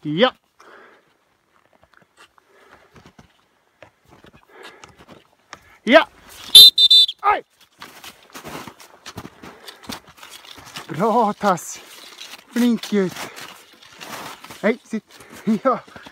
Ja. Ja. Oj. Bra Tass. Flink gutt. Hej, sitt. Ja.